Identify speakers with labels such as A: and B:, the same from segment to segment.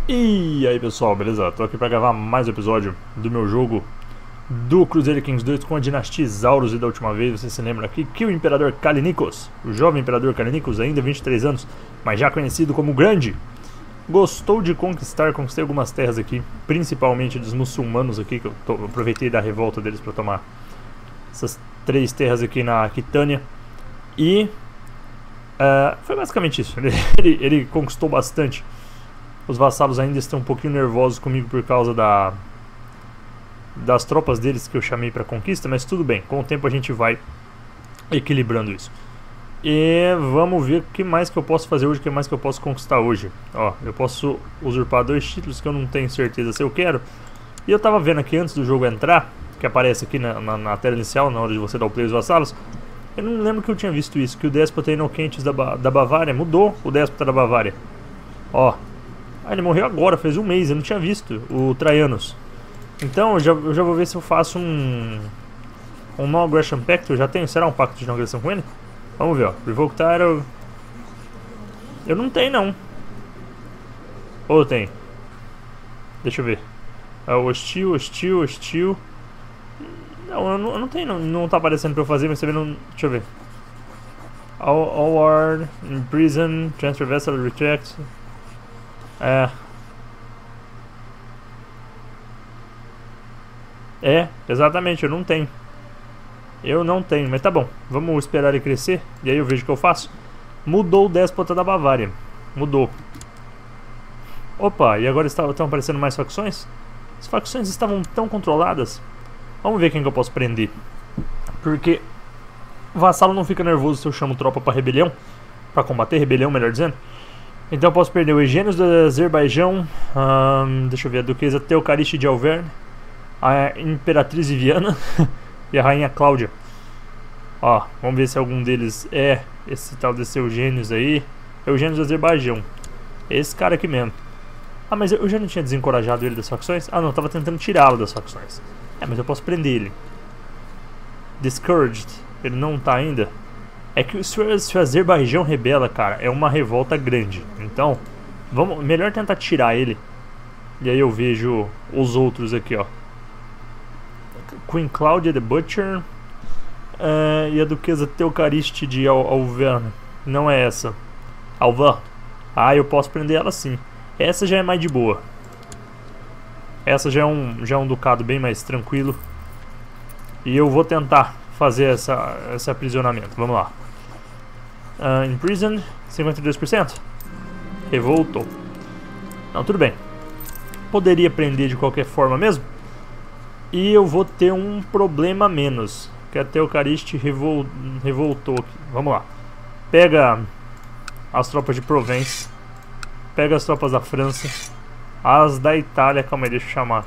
A: E aí pessoal, beleza? Tô aqui pra gravar mais um episódio do meu jogo do Crusader Kings 2 com a dinastia Isaurus. E da última vez, você se lembra aqui que o Imperador Kallinikos, o jovem Imperador Kallinikos, ainda 23 anos, mas já conhecido como Grande, gostou de conquistei algumas terras aqui, principalmente dos muçulmanos aqui, que eu aproveitei da revolta deles pra tomar essas 3 terras aqui na Aquitânia. E foi basicamente isso, ele conquistou bastante. Os vassalos ainda estão um pouquinho nervosos comigo por causa das tropas deles que eu chamei para conquista, mas tudo bem, com o tempo a gente vai equilibrando isso. E vamos ver o que mais que eu posso fazer hoje, o que mais que eu posso conquistar hoje. Ó, eu posso usurpar 2 títulos que eu não tenho certeza se eu quero. E eu tava vendo aqui antes do jogo entrar, que aparece aqui na tela inicial, na hora de você dar o play dos vassalos. Eu não lembro que eu tinha visto isso, que o déspota Inocentes da Bavária mudou o déspota da Bavária. Ó. Ah, ele morreu agora, fez um mês, eu não tinha visto o Traianus. Então eu já vou ver se eu faço um No Aggression Pact. Eu já tenho, será um pacto de não agressão com ele? Vamos ver, ó. Revoke Title. Eu não tenho, não. Ou eu tenho? Deixa eu ver. Hostil. Não, eu não tenho, não tá aparecendo pra eu fazer, mas você vê, não. Deixa eu ver. All Ward, Imprison, Transfer Vessel, Reject. Exatamente, eu não tenho. Mas tá bom. Vamos esperar ele crescer e aí eu vejo o que eu faço. Mudou o déspota da Bavária. Mudou. Opa, e agora estão aparecendo mais facções? As facções estavam tão controladas. Vamos ver quem que eu posso prender. Porque o vassalo não fica nervoso se eu chamo tropa pra rebelião. Pra combater rebelião, melhor dizendo. Então eu posso perder o Eugênios do Azerbaijão, deixa eu ver, a Duquesa Teocariste de Auvergne, a Imperatriz Viviana e a Rainha Cláudia. Ó, vamos ver se algum deles é esse tal desse Eugênios aí. Eugênios do Azerbaijão. Esse cara aqui mesmo. Ah, mas eu já não tinha desencorajado ele das facções? Ah não, eu tava tentando tirá-lo das facções. Mas eu posso prender ele. Discouraged, ele não tá ainda. É que se o Azerbaijão rebela, cara, é uma revolta grande. Então, melhor tentar tirar ele. E aí eu vejo os outros aqui, ó. Queen Claudia the Butcher. E a Duquesa Teocariste de Auvergne. Não é essa. Alvan. Ah, eu posso prender ela sim. Essa já é mais de boa. Essa já é um ducado bem mais tranquilo. E eu vou tentar fazer esse aprisionamento. Vamos lá. Imprison, 52%. Revoltou. Não, tudo bem. Poderia prender de qualquer forma mesmo. E eu vou ter um problema menos. Que até o Cariste revoltou aqui. Vamos lá. Pega as tropas de Provence. Pega as tropas da França. As da Itália. Calma aí, deixa eu chamar.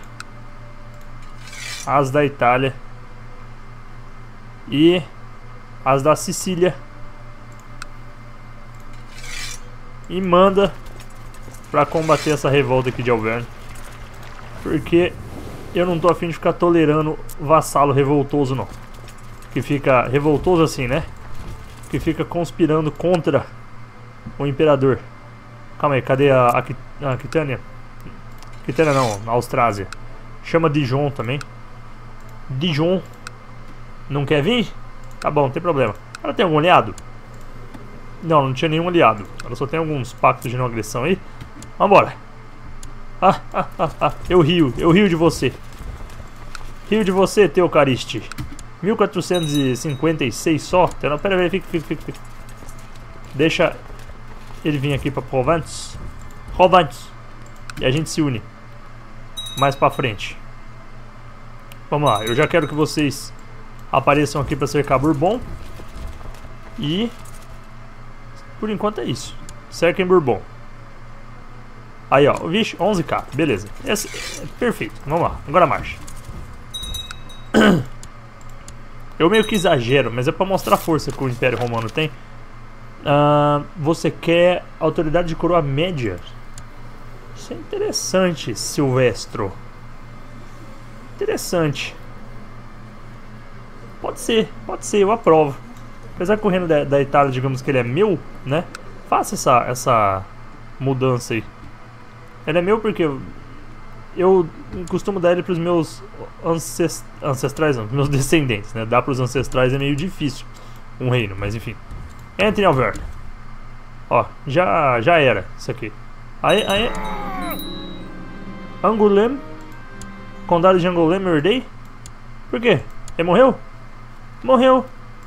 A: As da Itália. E as da Sicília. E manda pra combater essa revolta aqui de Auvergne. Porque eu não tô afim de ficar tolerando vassalo revoltoso não. Que fica revoltoso assim, né? Que fica conspirando contra o imperador. Calma aí, cadê a Aquitânia? Aquitânia não, a Austrásia. Chama Dijon também. Dijon. Não quer vir? Tá bom, não tem problema. Ela tem algum aliado? Não tinha nenhum aliado. Ela só tem alguns pactos de não agressão aí. Vambora. Eu rio de você. Rio de você, Teocariste. 1456 só. Não, pera aí, fica. Deixa ele vir aqui pra Provence. E a gente se une mais pra frente. Vamos lá, eu já quero que vocês apareçam aqui pra cercar Bourbon. E por enquanto é isso. Cerquem Bourbon. Aí ó, vixe, 11k, beleza. Perfeito, vamos lá, agora marcha. Eu meio que exagero, mas é pra mostrar a força que o Império Romano tem. Você quer autoridade de coroa média? Isso é interessante, Silvestro. Interessante. Pode ser, eu aprovo. Apesar que o reino da Itália, digamos que ele é meu, né? Faça essa mudança aí. Ele é meu porque eu costumo dar ele pros meus ancestrais, não, meus descendentes, né? Dar pros ancestrais é meio difícil um reino, mas enfim. Entre em Alverda. Ó, já era isso aqui. Aí. Angoulême. Condado de Angoulême eu herdei? Por quê? Ele morreu? Morreu.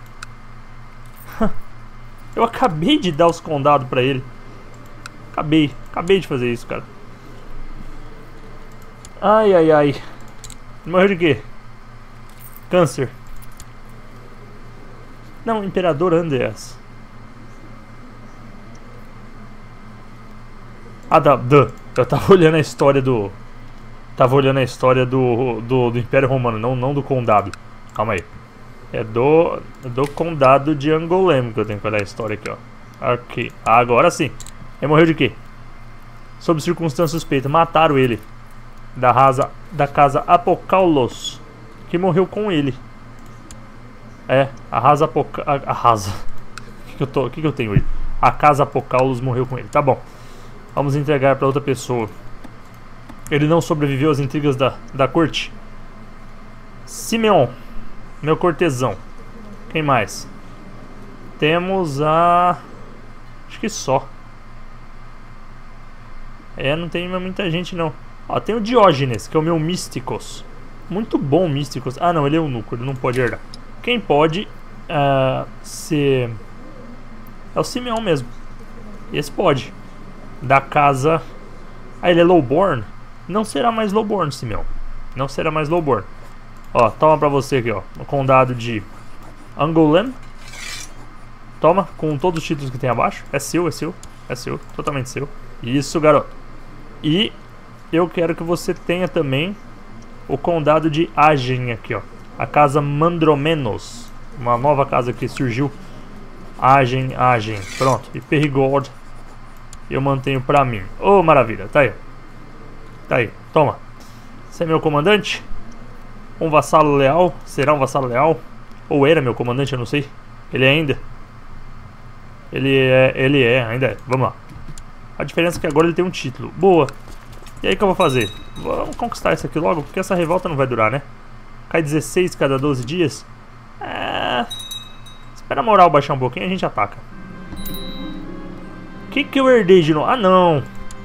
A: Eu acabei de dar os condados pra ele. Acabei de fazer isso, cara. Ai. Morreu de quê? Câncer. Não, Imperador Andreas. Ah, eu tava olhando a história do... Tava olhando a história do Império Romano, não do Condado. Calma aí. É do Condado de Angoulême que eu tenho que olhar a história aqui, ó. Aqui. Agora sim. Ele morreu de quê? Sob circunstância suspeita. Mataram ele. Da casa Apocaulos. Que morreu com ele. É, a Casa O que eu tenho hoje? A casa Apocaulos morreu com ele. Tá bom. Vamos entregar pra outra pessoa. Ele não sobreviveu às intrigas da corte. Simeon. Meu cortesão. Quem mais? Temos a... Acho que só. É, não tem muita gente não. Ó, tem o Diógenes, que é o meu Místicos. Muito bom Místicos. Ah não, ele é eunuco, ele não pode herdar. Quem pode ser... É o Simeon mesmo. Esse pode. Da casa... Ah, ele é lowborn? Não será mais lowborn, Simeon. Não será mais lowborn. Ó, toma pra você aqui, ó. O condado de Angoulême. Toma, com todos os títulos que tem abaixo. É seu. Totalmente seu. Isso, garoto. E eu quero que você tenha também o condado de Agen aqui, ó. A casa Mandromenos. Uma nova casa que surgiu. Agen. Pronto. E Perigord eu mantenho pra mim. Oh, maravilha. Tá aí. Toma. Você é meu comandante? Um vassalo leal? Será um vassalo leal? Ou era meu comandante, eu não sei. Ele é ainda? Ele é, ainda é. Vamos lá. A diferença é que agora ele tem um título. Boa. E aí o que eu vou fazer? Vamos conquistar isso aqui logo, porque essa revolta não vai durar, né? Cai 16 cada 12 dias. Espera a moral baixar um pouquinho e a gente ataca. O que eu herdei de novo? Ah, não.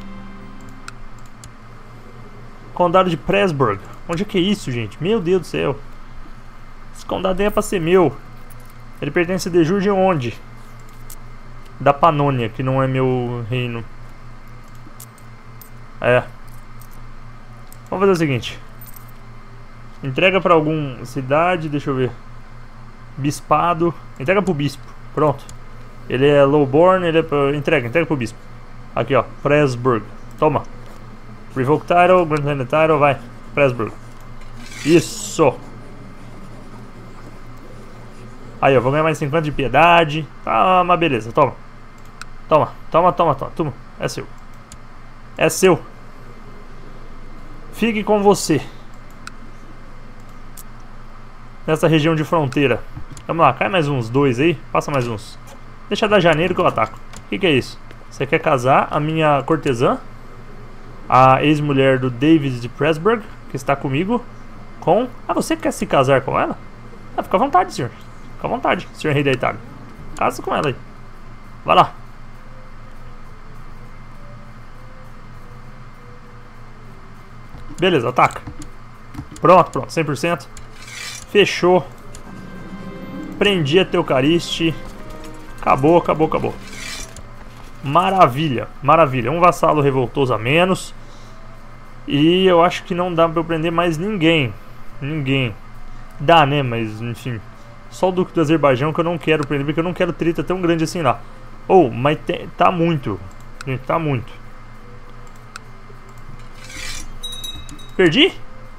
A: Condado de Pressburg. Onde é que é isso, gente? Meu Deus do céu. Esse condado é pra ser meu. Ele pertence a de jure onde? Da Panônia, que não é meu reino. É. Vamos fazer o seguinte. Entrega pra alguma cidade, deixa eu ver. Bispado. Entrega pro bispo. Pronto. Ele é lowborn, ele é pra... Entrega pro bispo. Aqui, ó. Pressburg. Toma. Revoke title, grant title, vai. Pressburg. Isso. Aí, ó. Vou ganhar mais 50 de piedade. Ah, mas beleza. Toma. Toma. É seu. É seu. Fique com você. Nessa região de fronteira. Vamos lá, cai mais uns 2 aí. Passa mais uns. Deixa dar janeiro que eu ataco. O que é isso? Você quer casar a minha cortesã? A ex-mulher do David de Pressburg, que está comigo, com... Ah, você quer se casar com ela? Ah, fica à vontade, senhor. Fica à vontade, senhor rei da Itália. Casa com ela aí. Vai lá. Beleza, ataca. Pronto, 100%. Fechou. Prendi a Teucariste. Acabou. Maravilha. Um vassalo revoltoso a menos. E eu acho que não dá pra eu prender mais ninguém. Dá, né? Mas, enfim. Só o Duque do Azerbaijão que eu não quero prender, porque eu não quero treta tão grande assim lá. Mas tá muito. Gente, tá muito. Perdi?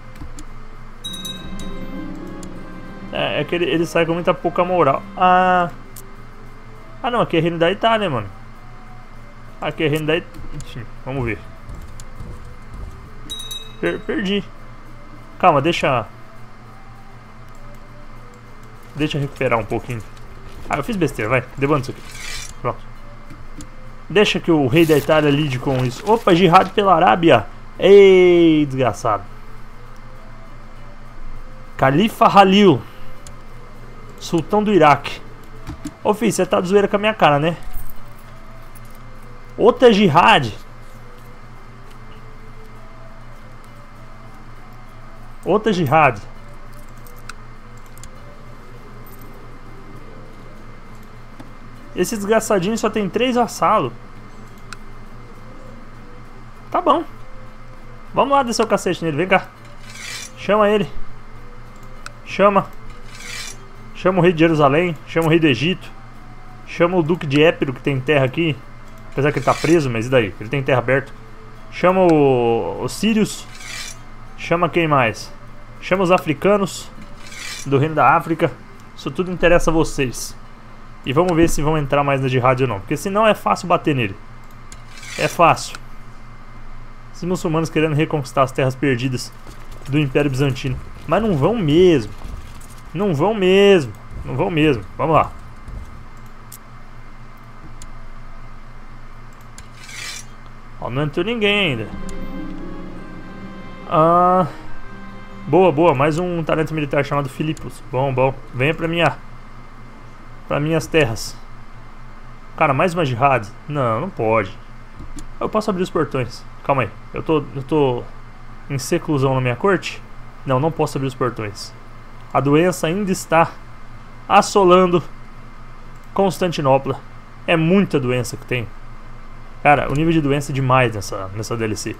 A: É que ele sai com muita pouca moral. Ah, não, aqui é reino da Itália, mano. Aqui é reino da Itália. Enfim, vamos ver. Perdi. Calma, deixa recuperar um pouquinho. Ah, eu fiz besteira, vai. Debando isso aqui. Pronto. Deixa que o rei da Itália lide com isso. Opa, Jihad pela Arábia. Ei, desgraçado. Califa Halil, sultão do Iraque. Ô filho, você tá de zoeira com a minha cara, né? Outra Jihad. Outra Jihad. Esse desgraçadinho só tem 3 vassalos. Tá bom. Vamos lá descer o cacete nele, vem cá. Chama ele. Chama. Chama o rei de Jerusalém. Chama o rei do Egito. Chama o duque de Épiro, que tem terra aqui. Apesar que ele tá preso, mas e daí? Ele tem terra aberta. Chama os sírios. Chama quem mais? Chama os africanos do reino da África. Isso tudo interessa a vocês. E vamos ver se vão entrar mais na Jihad ou não. Porque senão é fácil bater nele. É fácil. Esses muçulmanos querendo reconquistar as terras perdidas do Império Bizantino. Mas não vão mesmo. Não vão mesmo. Não vão mesmo. Vamos lá. Ó, não entrou ninguém ainda. Boa, boa. Mais um talento militar chamado Filipos. Bom, bom. Venha pra minhas terras. Cara, mais uma Jihad? Não, não pode. Eu posso abrir os portões. Calma aí. Eu tô em seclusão na minha corte? Não, não posso abrir os portões. A doença ainda está assolando Constantinopla. É muita doença que tem. Cara, o nível de doença é demais nessa DLC.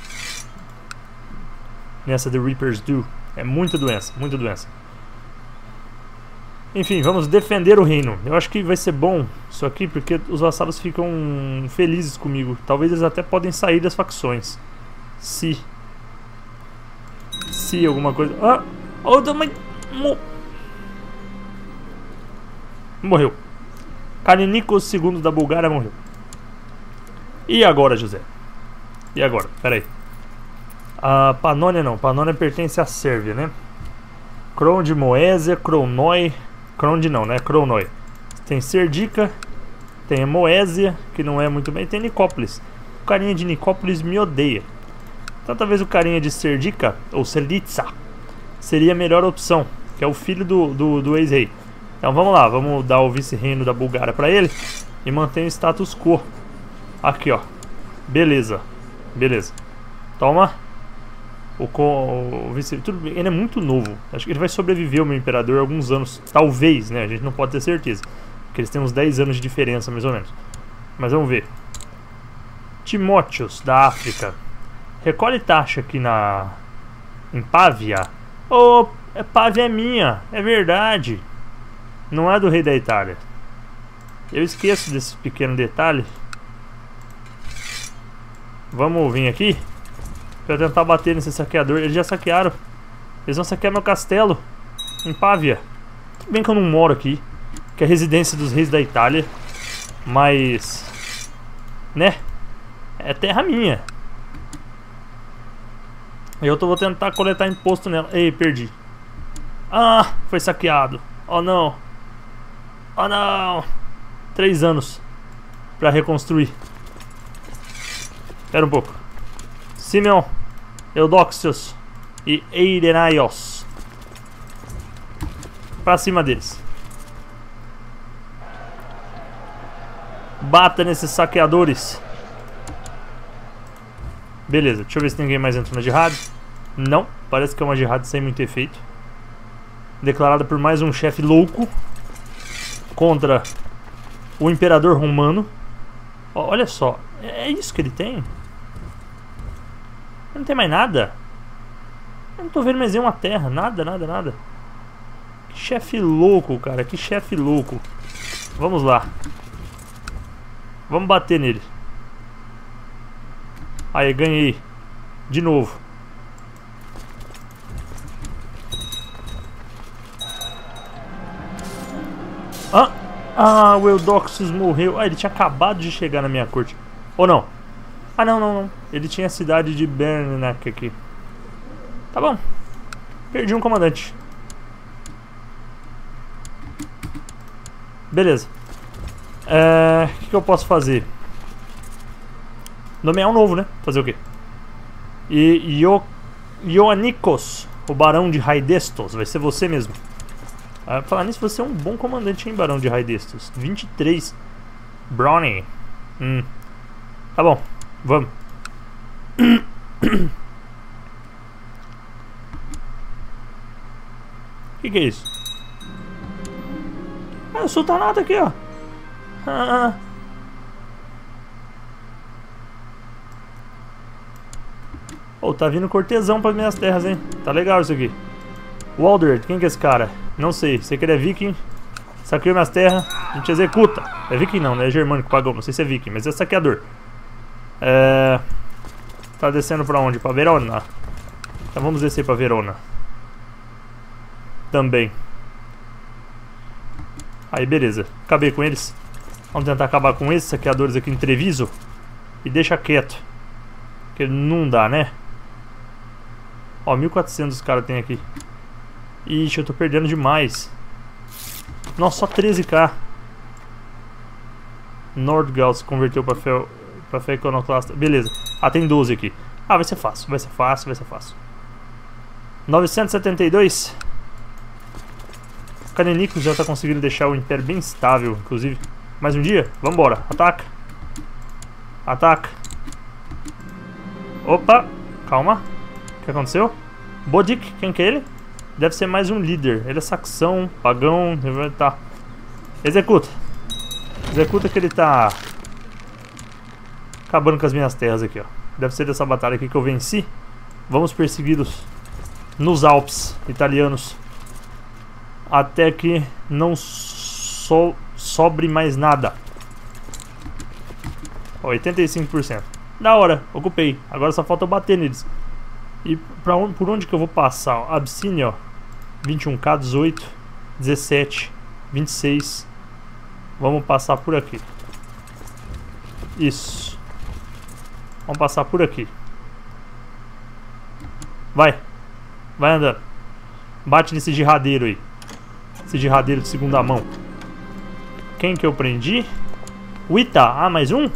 A: Nessa The Reaper's Do. É muita doença, muita doença. Enfim, vamos defender o reino. Eu acho que vai ser bom isso aqui, porque os vassalos ficam felizes comigo. Talvez eles até podem sair das facções. Se alguma coisa... Ah! Oh, morreu. Kalinikos II da Bulgária morreu. E agora, José? E agora? Pera aí. A Panônia não. Panônia pertence à Sérvia, né? Kron de Moésia, Kronoi... Kron não, né? Kronoi. Tem Serdica. Tem a Moésia, que não é muito bem. Tem Nicópolis. O carinha de Nicópolis me odeia. Então talvez o carinha de Serdica, ou Serdica, seria a melhor opção. Que é o filho do ex-rei. Então vamos lá. Vamos dar o vice-reino da Bulgária pra ele. E manter o status quo. Aqui, ó. Beleza. Beleza. Toma. O vice... Tudo bem, ele é muito novo. Acho que ele vai sobreviver, o meu imperador, alguns anos. Talvez, né? A gente não pode ter certeza. Porque eles têm uns 10 anos de diferença, mais ou menos. Mas vamos ver. Timóteos, da África. Recolhe taxa aqui em Pávia. Oh, Pávia é minha. É verdade. Não é do rei da Itália. Eu esqueço desse pequeno detalhe. Vamos vir aqui. Pra tentar bater nesse saqueador. Eles já saquearam. Eles vão saquear meu castelo em Pávia. Tudo bem que eu não moro aqui, que é a residência dos reis da Itália, mas... né? É terra minha. Eu vou tentar coletar imposto nela. Ei, perdi. Ah, foi saqueado. Oh não. Oh não. 3 anos pra reconstruir. Espera um pouco. Simeon, Eudoxios e Eirenaios. Pra cima deles. Bata nesses saqueadores. Beleza, deixa eu ver se ninguém mais entrou na Jihad. Não, parece que é uma Jihad sem muito efeito. Declarada por mais um chefe louco contra o imperador romano. Olha só, é isso que ele tem? Não tem mais nada. Eu não tô vendo mais nenhuma terra. Nada, nada, nada. Que chefe louco, cara. Que chefe louco. Vamos lá. Vamos bater nele. Aí, ganhei. De novo. O Eudoxius morreu. Ele tinha acabado de chegar na minha corte. Ou não? Ah, não, não, não. Ele tinha a cidade de Bernac aqui. Tá bom. Perdi um comandante. Beleza. O que eu posso fazer? Nomear um novo, né? Fazer o quê? E Ioannikos, o Barão de Raidestos. Vai ser você mesmo. Falar nisso, você é um bom comandante, hein, Barão de Raidestos. 23. Brownie. Tá bom, vamos. Que é isso? O sultanato aqui, ó. Oh, tá vindo cortesão para minhas terras, hein? Tá legal isso aqui. Walder, quem que é esse cara? Não sei, sei que ele é viking. Saqueou minhas terras, a gente executa. É viking não, né? É germânico, pagou. Não sei se é viking, mas é saqueador. Tá descendo pra onde? Pra Verona. Então vamos descer pra Verona. Também. Aí, beleza. Acabei com eles. Vamos tentar acabar com esses saqueadores aqui em Treviso. E deixa quieto. Porque não dá, né? Ó, 1400 os caras tem aqui. Ixi, eu tô perdendo demais. Nossa, só 13k. Nordgal se converteu pra fé iconoclasta. Beleza. Tem 12 aqui. Vai ser fácil, vai ser fácil, vai ser fácil. 972. O Kanenikos já tá conseguindo deixar o Império bem estável, inclusive. Mais um dia? Vambora. Ataca. Ataca. Opa. Calma. O que aconteceu? Bodik, quem que é ele? Deve ser mais um líder. Ele é saxão, pagão. Tá. Executa. Executa que ele tá acabando com as minhas terras aqui, ó. Deve ser dessa batalha aqui que eu venci. Vamos persegui-los nos Alpes italianos até que não sobre mais nada. 85%. Da hora, ocupei. Agora só falta eu bater neles. E por onde que eu vou passar? Abissínia, ó. 21k, 18, 17, 26. Vamos passar por aqui. Isso. Vamos passar por aqui. Vai. Vai andando. Bate nesse girradeiro aí. Esse girradeiro de segunda mão. Quem que eu prendi? O Ita. Mais um?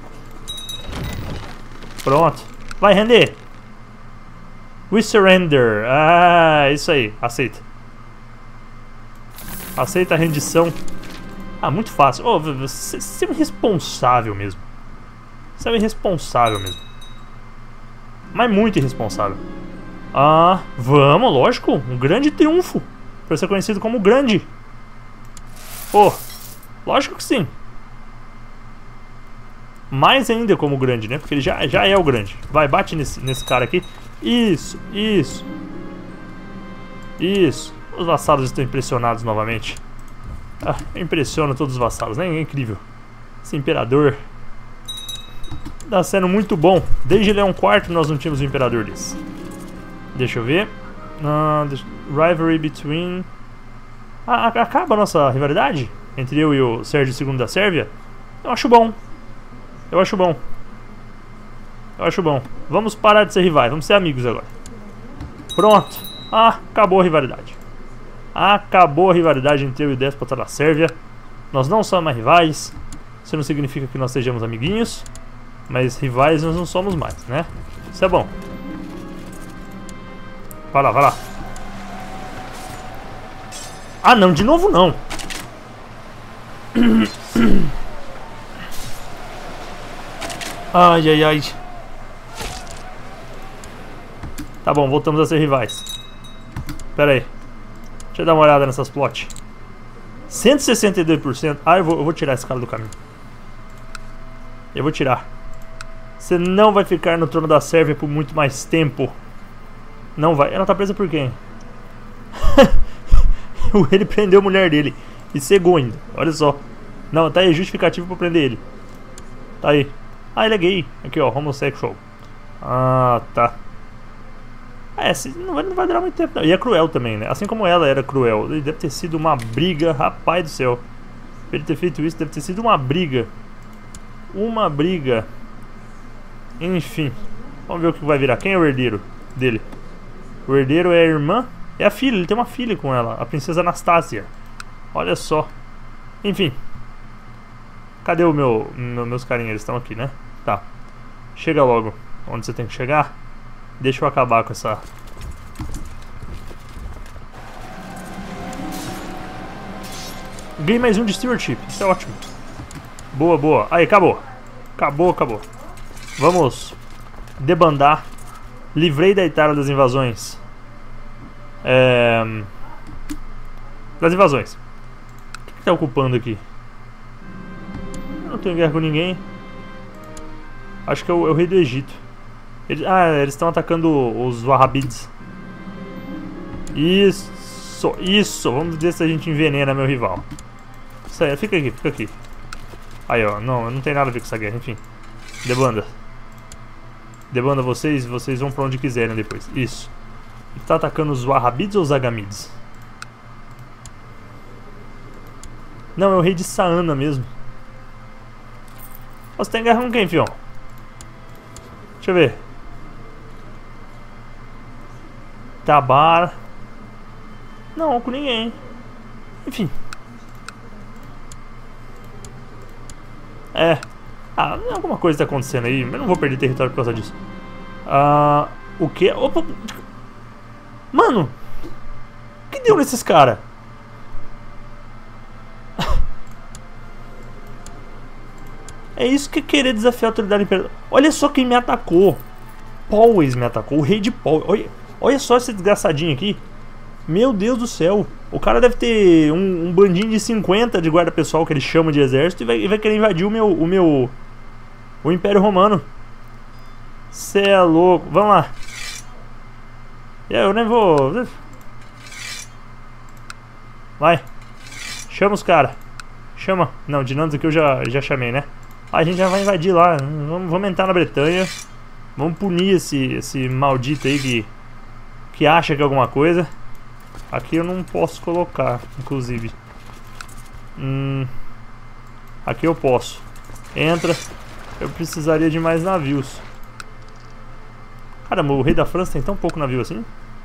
A: Pronto. Vai render. We surrender. Isso aí. Aceita. Aceita a rendição. Muito fácil. Você é um irresponsável mesmo. Você é um irresponsável mesmo. Mas muito irresponsável. Vamos, lógico. Um grande triunfo. Pra ser conhecido como grande. Lógico que sim. Mais ainda como grande, né? Porque ele já é o grande. Vai, bate nesse cara aqui. Isso, isso. Isso. Os vassalos estão impressionados novamente. Impressiona todos os vassalos, né? É incrível. Esse imperador tá sendo muito bom. Desde Leão IV nós não tínhamos um imperador desse. Deixa eu ver. Rivalry between... acaba a nossa rivalidade entre eu e o Sérgio II da Sérvia? Eu acho bom. Eu acho bom. Eu acho bom. Vamos parar de ser rivais. Vamos ser amigos agora. Pronto. Acabou a rivalidade. Acabou a rivalidade entre eu e o déspota da Sérvia. Nós não somos mais rivais. Isso não significa que nós sejamos amiguinhos. Mas rivais nós não somos mais, né? Isso é bom. Vai lá, vai lá. Não, de novo não. Ai, ai, ai. Tá bom, voltamos a ser rivais. Pera aí. Deixa eu dar uma olhada nessas plot. 162%. Eu vou tirar esse cara do caminho. Eu vou tirar. Você não vai ficar no trono da Sérvia por muito mais tempo. Não vai. Ela tá presa por quem? Ele prendeu a mulher dele. E cegou ainda. Olha só. Não, tá aí justificativo pra prender ele. Tá aí. Ele é gay. Aqui, ó. Homossexual. Tá. Não vai durar muito tempo não. E é cruel também, né? Assim como ela era cruel. Deve ter sido uma briga. Rapaz do céu. Pra ele ter feito isso, deve ter sido uma briga. Uma briga. Enfim. Vamos ver o que vai virar. Quem é o herdeiro dele? O herdeiro é a irmã. É a filha, ele tem uma filha com ela. A princesa Anastácia. Olha só. Enfim. Cadê meus carinhas? Eles estão aqui, né? Tá. Chega logo onde você tem que chegar. Deixa eu acabar com essa... Ganhei mais um de stewardship, isso é ótimo. Boa, boa. Aí, acabou. Acabou. Vamos debandar. Livrei da Itália das invasões. Das invasões. O que tá ocupando aqui? Eu não tenho guerra com ninguém. Acho que é o rei do Egito. Eles estão atacando os Wahhabids. Isso. Vamos ver se a gente envenena meu rival. Isso aí, fica aqui. Aí, ó, não tem nada a ver com essa guerra, enfim. Debanda vocês vão pra onde quiserem depois. Isso. Ele tá atacando os Wahhabids ou os Agamids? Não, é o rei de Saana mesmo. Você tem guerra com quem, fião? Deixa eu ver. Tabar. Não, com ninguém. Enfim. Alguma coisa tá acontecendo aí, mas não vou perder território por causa disso. O que? Opa! Mano! O que deu nesses caras? É isso que é querer desafiar a autoridade imperial. Olha só quem me atacou. Powys me atacou, o rei de Powys. Olha só esse desgraçadinho aqui. Meu Deus do céu. O cara deve ter um bandinho de 50 de guarda pessoal que ele chama de exército e vai querer invadir o Império Romano. Cê é louco. Vamos lá. Eu nem vou... Vai. Chama os caras. Chama. Não, Dinandos aqui eu já chamei, né? A gente já vai invadir lá. Vamos entrar na Bretanha. Vamos punir esse maldito aí que acha que é alguma coisa. Aqui eu não posso colocar, inclusive. Aqui eu posso. Entra. Eu precisaria de mais navios. Caramba, o rei da França tem tão pouco navio assim?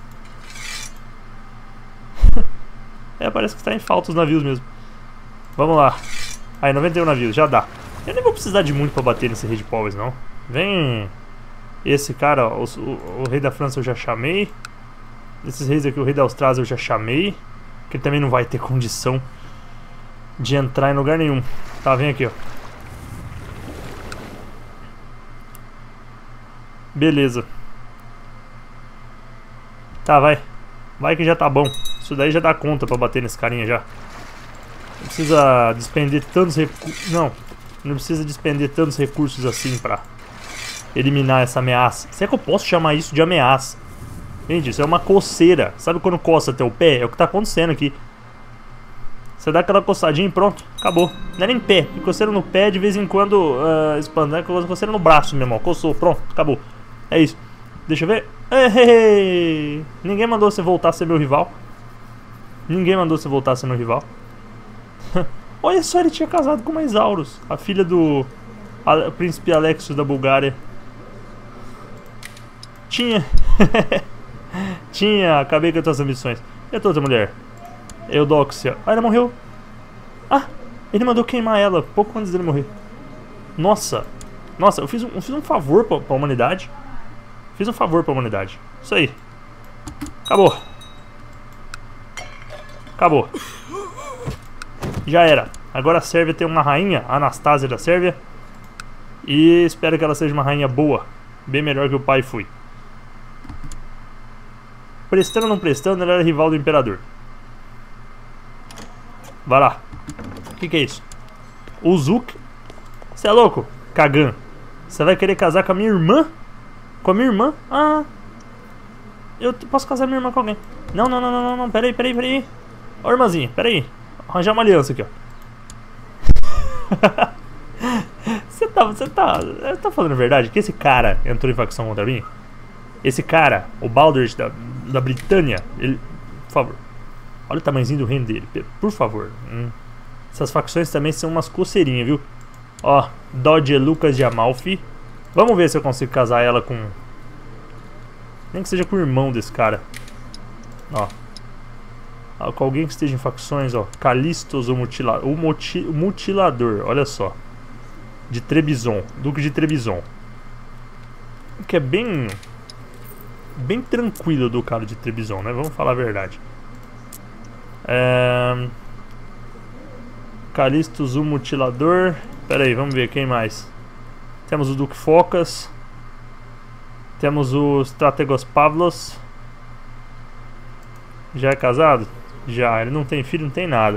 A: Parece que está em falta os navios mesmo. Vamos lá. Aí, 91 navios, já dá. Eu nem vou precisar de muito para bater nesse rei de Powys, não. Vem. Esse cara, o rei da França eu já chamei. Esses reis aqui, o rei da Austrália eu já chamei. Que ele também não vai ter condição de entrar em lugar nenhum. Tá, vem aqui, ó. Beleza. Tá, vai. Vai que já tá bom. Isso daí já dá conta pra bater nesse carinha já. Não precisa despender tantos recursos. Não precisa despender tantos recursos assim pra eliminar essa ameaça. Será que eu posso chamar isso de ameaça? Gente, isso é uma coceira. Sabe quando coça teu pé? É o que tá acontecendo aqui. Você dá aquela coçadinha e pronto, acabou. Não é nem pé, porque coceira no pé de vez em quando expande, coceira no braço mesmo, ó. Coçou, pronto, acabou. É isso. Deixa eu ver. Ei, ninguém mandou você voltar a ser meu rival. Ninguém mandou você voltar a ser meu rival. Olha só, ele tinha casado com uma Isaurus, a filha do príncipe Alexios da Bulgária. Tinha. Tinha, acabei com as tuas ambições. E a tua outra mulher? Eudóxia. Ela morreu. Ele mandou queimar ela pouco antes dele morrer. Nossa, eu fiz um favor pra humanidade. Fiz um favor pra humanidade. Isso aí. Acabou. Acabou. Já era. Agora a Sérvia tem uma rainha, a Anastásia da Sérvia. E espero que ela seja uma rainha boa. Bem melhor que o pai foi. Prestando ou não prestando, ela era rival do imperador. Vai lá. O que é isso? Uzuk? Você é louco? Kagan. Você vai querer casar com a minha irmã? Com a minha irmã? Eu posso casar minha irmã com alguém. Não. Peraí. Ô, irmãzinha, peraí. Arranjar uma aliança aqui, ó. Você tá falando a verdade? Que esse cara entrou em facção contra mim? Esse cara, o Baldric da Britânia, ele... Por favor. Olha o tamanhozinho do reino dele, por favor. Essas facções também são umas coceirinhas, viu? Ó, Dodge Lucas de Amalfi. Vamos ver se eu consigo casar ela com... Nem que seja com o irmão desse cara. Ó. Com alguém que esteja em facções, ó. Calistos, o Mutilador, olha só. De Trebizond, Duque de Trebizond. que é bem tranquilo o ducado de Trebizond, né? Vamos falar a verdade. Calistos, o Mutilador. Pera aí, vamos ver quem mais. Temos o Duque Focas. Temos o Strategos Pavlos. Já é casado? Já, ele não tem filho, não tem nada.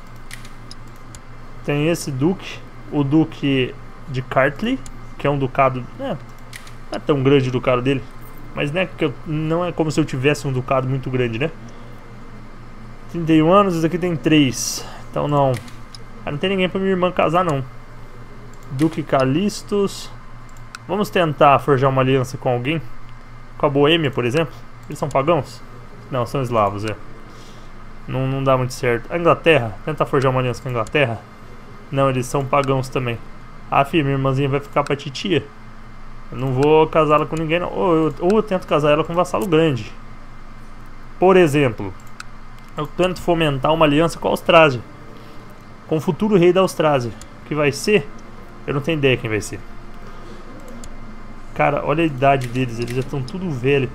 A: Tem esse Duque, o Duque de Kartli, que é um ducado... não é tão grande o ducado dele, mas não é como se eu tivesse um ducado muito grande, né? 31 anos, esse aqui tem 3. Então não tem ninguém pra minha irmã casar, não. Duque Calistos. Vamos tentar forjar uma aliança com alguém. Com a Boêmia, por exemplo. Eles são pagãos? Não, são eslavos, Não dá muito certo. A Inglaterra, tentar forjar uma aliança com a Inglaterra. Não, eles são pagãos também. Ah, filha, minha irmãzinha vai ficar pra titia. Eu não vou casá-la com ninguém, não. Ou eu tento casar ela com um vassalo grande. Por exemplo, eu tento fomentar uma aliança com a Austrásia. Com o futuro rei da Austrásia. Que vai ser? Eu não tenho ideia quem vai ser. Cara, olha a idade deles. Eles já estão tudo velho.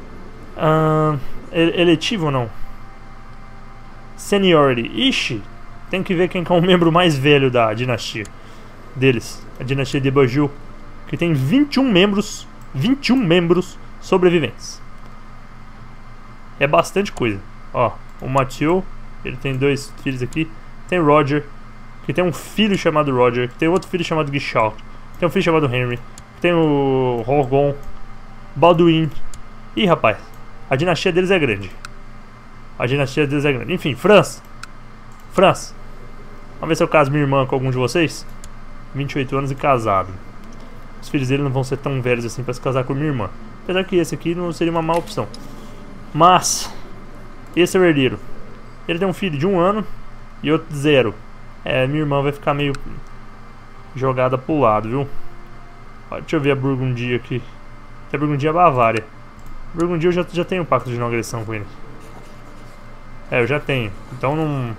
A: Eletivo ou não? Seniority. Ixi, tem que ver quem é o membro mais velho da dinastia deles. A dinastia de Bajul, que tem 21 membros sobreviventes. É bastante coisa. Ó, o Mathieu, ele tem 2 filhos aqui. Tem o Roger, que tem um filho chamado Roger, que tem outro filho chamado Guichaut, tem um filho chamado Henry, tem o Rogon, Balduin. Ih, rapaz, a dinastia deles é grande. Enfim, França. Vamos ver se eu caso minha irmã com algum de vocês. 28 anos e casado. Os filhos dele não vão ser tão velhos assim pra se casar com minha irmã. Apesar que esse aqui não seria uma má opção. Mas esse é o herdeiro. Ele tem um filho de 1 ano e outro de 0. Minha irmã vai ficar meio jogada pro lado, viu? Deixa eu ver a Burgundia aqui. A Burgundia é a Bavária. Burgundia eu já tenho um pacto de não agressão com ele. Eu já tenho. Então não...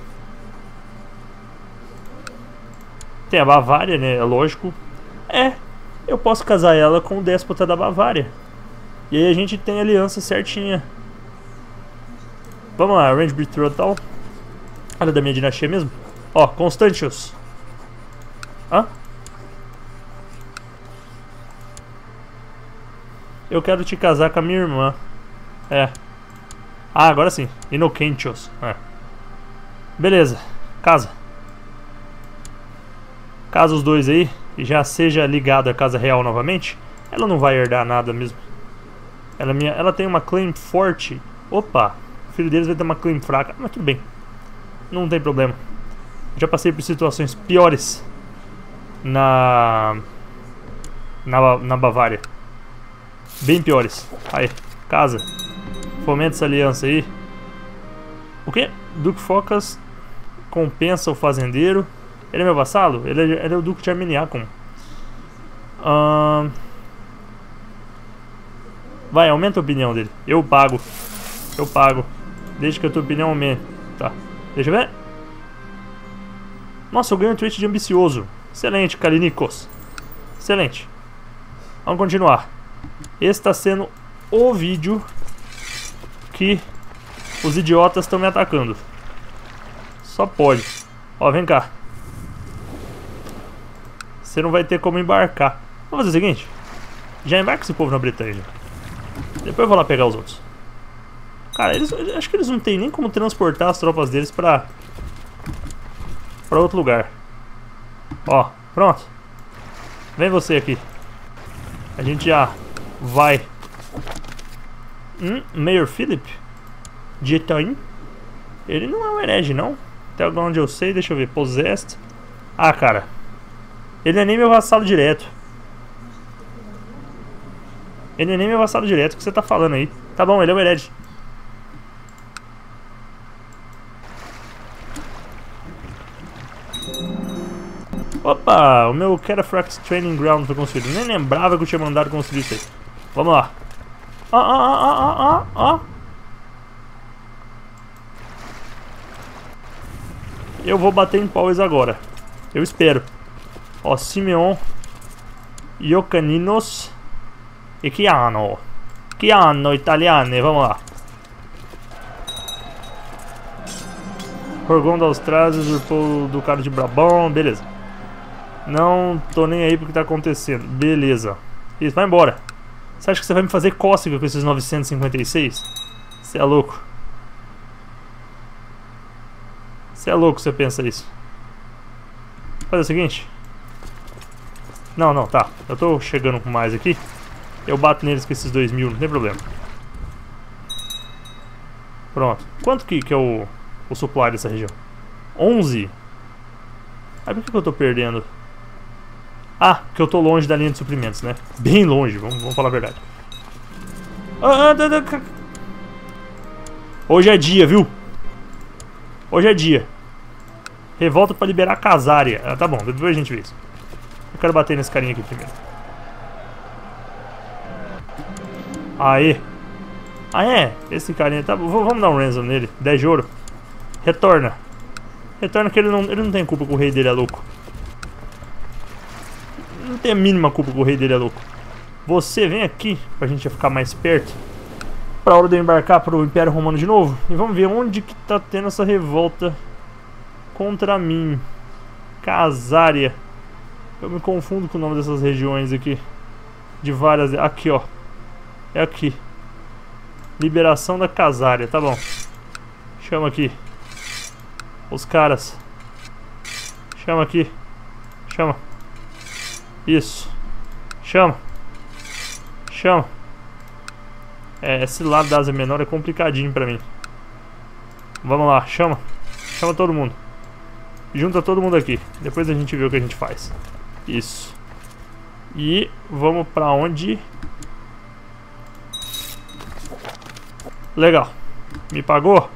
A: Tem a Bavária, né? É lógico. Eu posso casar ela com o déspota da Bavária. E aí a gente tem a aliança certinha. Vamos lá, Range Betrothal. Olha, da minha dinastia mesmo. Ó, Constantius. Hã? Eu quero te casar com a minha irmã. Ah, agora sim. Inocentius. Beleza, casa. Casa os dois aí e já seja ligado à casa real novamente. Ela não vai herdar nada mesmo. Ela tem uma claim forte. Opa, o filho deles vai ter uma claim fraca. Mas tudo bem, não tem problema. Eu já passei por situações piores na Bavária. Bem piores. Aí, casa. Fomenta essa aliança aí. O que? Duque Focas compensa o fazendeiro. Ele é meu vassalo? Ele é o Duque de Armeniacum. Vai, aumenta a opinião dele. Eu pago. Desde que a tua opinião aumente. Tá, deixa eu ver. Nossa, eu ganho um trait de ambicioso. Excelente, Kalinikos. Excelente. Vamos continuar. Esse tá sendo o vídeo que os idiotas estão me atacando. Só pode. Ó, vem cá. Você não vai ter como embarcar. Vamos fazer o seguinte. Já embarca esse povo na Bretanha. Depois eu vou lá pegar os outros. Cara, acho que eles não tem nem como transportar as tropas deles pra outro lugar. Ó, pronto. Vem você aqui. A gente já vai. Mayor Philip de Etaim. Ele não é um herege, não. Até onde eu sei, deixa eu ver. Possessed. Ah, cara, ele não é nem meu vassalo direto. O que você tá falando aí? Tá bom, ele é um herege. Opa, o meu Cataphracts Training Ground foi construído. Nem lembrava que eu tinha mandado construir isso aí. Vamos lá. Eu vou bater em Paues agora. Eu espero. Ó, Simeon Iocaninos. E que ano? Que ano, italiane? Vamos lá. Orgon da Austrália usurpou o Ducado de Brabão. Beleza. Não tô nem aí pro que tá acontecendo. Beleza. Isso, vai embora. Você acha que você vai me fazer cócega com esses 956? Você é louco. Você é louco, você pensa isso. Vou fazer o seguinte. Não, não, tá. Eu tô chegando com mais aqui. Eu bato neles com esses 2000, não tem problema. Pronto. Quanto que é o supply dessa região? 11? Aí por que eu tô perdendo? Ah, que eu tô longe da linha de suprimentos, né? Bem longe, vamos falar a verdade. Hoje é dia, viu? Hoje é dia. Revolta pra liberar a Casária. Ah, tá bom, depois a gente vê isso. Eu quero bater nesse carinha aqui primeiro. Aê. Ah, é? Esse carinha tá... Vamos dar um ransom nele. 10 de ouro. Retorna. Retorna que ele não tem culpa que o rei dele é louco. Não tem a mínima culpa que o rei dele é louco. Você vem aqui pra gente ficar mais perto. Pra hora de eu embarcar pro Império Romano de novo. E vamos ver onde que tá tendo essa revolta contra mim. Casária. Eu me confundo com o nome dessas regiões aqui. De várias... Aqui, ó. É aqui. Liberação da Casária, tá bom. Chama aqui. Os caras. Chama aqui. Chama. Isso. Chama. Chama. É, esse lado da Ásia Menor é complicadinho pra mim. Vamos lá, chama. Chama todo mundo. Junta todo mundo aqui. Depois a gente vê o que a gente faz. Isso. E vamos pra onde? Legal. Me pagou?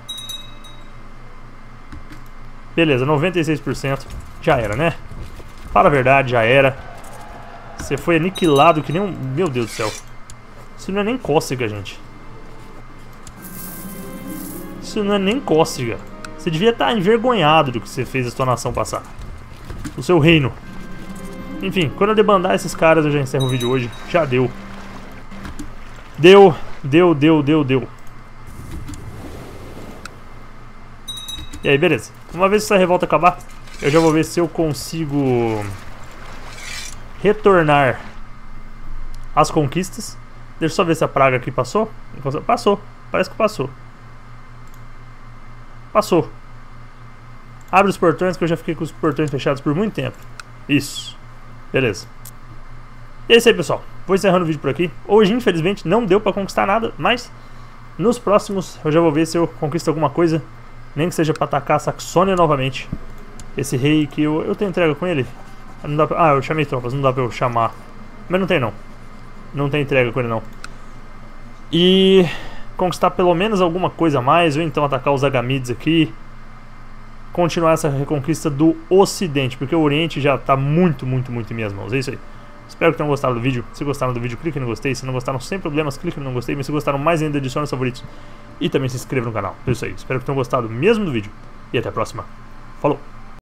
A: Beleza, 96%. Já era, né? Fala a verdade, já era. Você foi aniquilado que nem um... Meu Deus do céu. Isso não é nem cócega, gente. Isso não é nem cócega. Você devia estar envergonhado do que você fez a sua nação passar. O seu reino. Enfim, quando eu debandar esses caras eu já encerro o vídeo hoje. Já deu. Deu. E aí, beleza. Uma vez que essa revolta acabar, eu já vou ver se eu consigo retornar as conquistas. Deixa eu só ver se a praga aqui passou. Passou. Parece que passou. Passou. Abre os portões que eu já fiquei com os portões fechados por muito tempo. Isso. Beleza. E é isso aí, pessoal. Vou encerrando o vídeo por aqui. Hoje, infelizmente, não deu pra conquistar nada, mas nos próximos eu já vou ver se eu conquisto alguma coisa. Nem que seja pra atacar a Saxônia novamente. Esse rei que eu tenho entrega com ele. Não dá pra... Ah, eu chamei tropas, não dá pra eu chamar. Mas não tem não. Não tem entrega com ele não. E conquistar pelo menos alguma coisa a mais. Ou então atacar os Agamides aqui. Continuar essa reconquista do Ocidente. Porque o Oriente já tá muito em minhas mãos. É isso aí. Espero que tenham gostado do vídeo. Se gostaram do vídeo, clique no gostei. Se não gostaram, sem problemas, clique no não gostei. Mas se gostaram mais ainda, adicione os favoritos. E também se inscreva no canal. É isso aí. Espero que tenham gostado mesmo do vídeo. E até a próxima. Falou!